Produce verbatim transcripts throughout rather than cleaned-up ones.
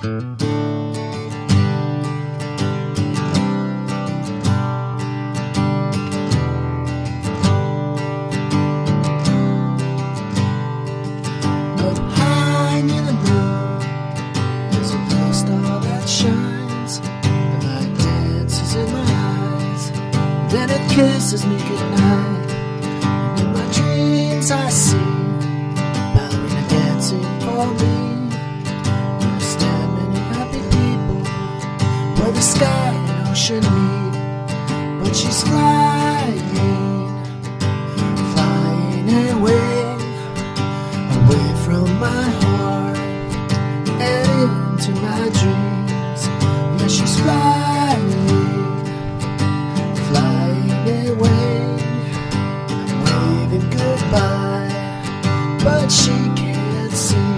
Up high near the moon, there's a little star that shines. The light dances in my eyes, then it kisses me goodnight. And in my dreams I see ballerina dancing for me. Understand many happy people where the sky and ocean meet, but she's flying, flying away, away from my heart and into my dreams. Yeah, she's flying, flying away. I'm waving goodbye, but she can't see.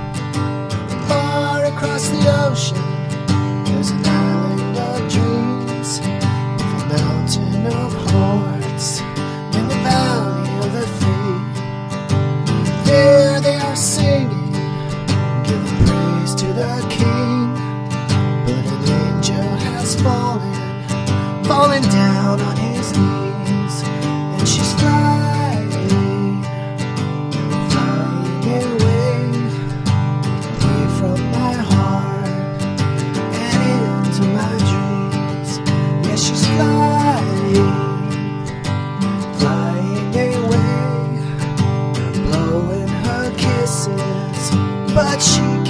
Far across the ocean, there's an island of dreams, with a mountain of hearts in the valley of the thief. There they are singing, giving praise to the King. But an angel has fallen, fallen down on his knees, and she's flying, flying away, away from my heart and into my dreams. Yeah, she's flying, flying away, blowing her kisses, but she